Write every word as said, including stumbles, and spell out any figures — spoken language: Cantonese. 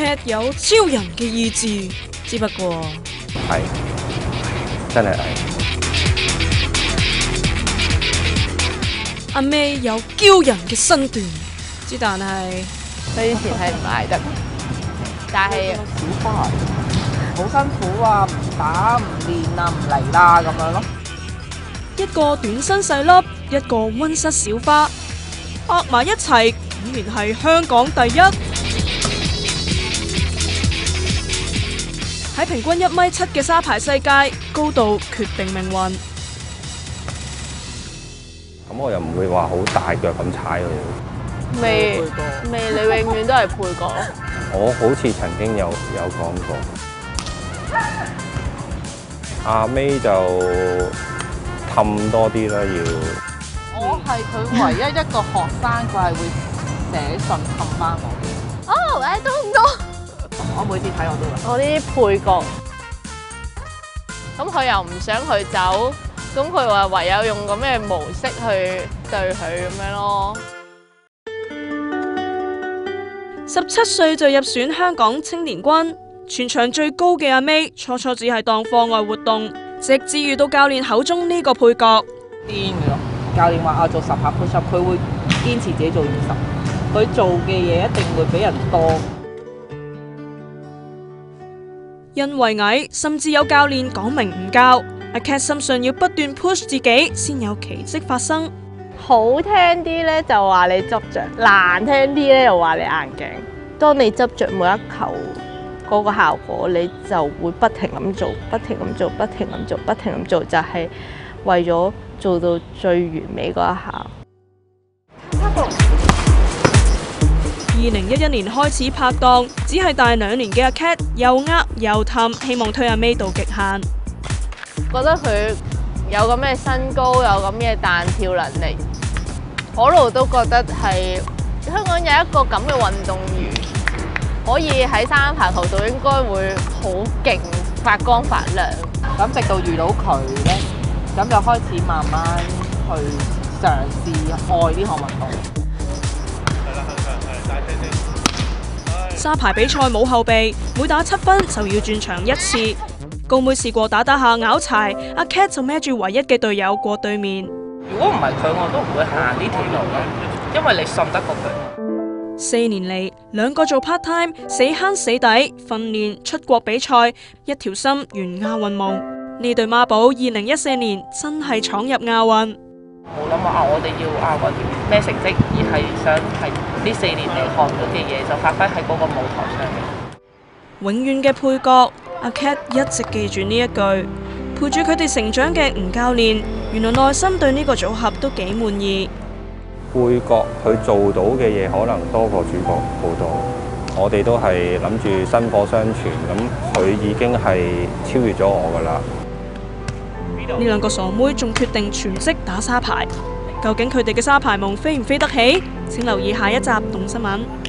Cat 有超人嘅意志，只不過係真係係。 阿 May 有驕人嘅身段，之但係佢以前係唔捱得，但係小花好辛苦啊，唔打唔練啊，唔嚟啦咁樣咯。 一個短身細粒，一個溫室小花，拍埋一齊，竟然係香港第一。喺平均一米七嘅沙排世界，高度決定命運。 咁我又唔會話好大腳咁踩佢。 未未，你永遠都係配角咯。 我好似曾經有有講過，阿 May 就氹多啲啦，要。 我係佢唯一一個學生，佢係會寫信氹翻我嘅。 哦，誒多唔多？ 我每次睇我都話。 我呢啲配角，咁佢又唔想佢走，咁佢話唯有用咁嘅模式去對佢咁樣咯。 十七歲就入選香港青年軍，全場最高嘅阿 May，初初只係當課外活動，直至遇到教練口中呢個配角。 癲嘅咯，教練話啊做十下 push up，佢會堅持自己做二十，佢做嘅嘢一定會比人多。 因為矮，甚至有教練講明唔教，阿 Cat 深信要不斷 push 自己，先有奇蹟發生。 好聽啲咧就話你執着，難聽啲咧又話你硬頸。當你執着每一球嗰個效果，你就會不停咁做，不停咁做，不停咁做，不停咁做，就係為咗做到最完美嗰一下。 二零一一年開始拍檔，只係大兩年嘅阿 Cat 又呃又氹，希望推阿 May 到極限。 覺得佢有咁嘅身高，有咁嘅彈跳能力，我一路都覺得係香港有一個咁嘅運動員，可以喺三排球度應該會好勁，發光發亮。 咁直到遇到佢咧，咁就開始慢慢去嘗試愛呢項運動。 沙排比賽冇後備，每打七分就要轉場一次。高妹試過打打下拗柴，阿 Cat 就孭住唯一嘅隊友過對面。 如果唔係佢，我都唔會行呢條路咯，因為你信得過佢。 四年嚟，兩個做 part time， 死慳死抵訓練出國比賽，一條心圓亞運夢。呢對孖寶二零一四年真係闖入亞運。 冇諗話啊，我哋要亞運咩成績，而係想係呢四年嚟學到嘅嘢就發揮喺嗰個舞台上面。 永遠嘅配角，阿 Cat 一直記住呢一句，陪住佢哋成長嘅吳教練，原來內心對呢個組合都幾滿意。 配角佢做到嘅嘢可能多過主角好多，我哋都係諗住薪火相傳，咁佢已經係超越咗我㗎啦。 呢兩個傻妹仲決定全職打沙排，究竟佢哋嘅沙排夢飛唔飛得起？請留意下一集《動新聞》。